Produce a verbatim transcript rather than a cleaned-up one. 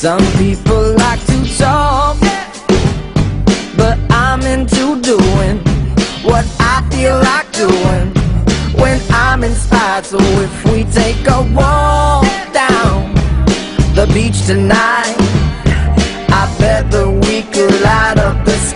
Some people like to talk, but I'm into doing what I feel like doing when I'm inspired. So if we take a walk down the beach tonight, I bet that we could light up the sky.